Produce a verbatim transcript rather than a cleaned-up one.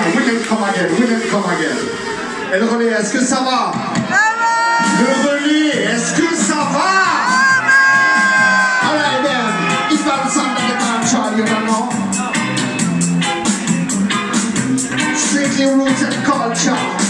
now. Women come again, women come again. Et le relais, est-ce que ça va? Le relais, est-ce que ça va? Alright then, it's not something you can't try, you don't know. Strictly rooted culture.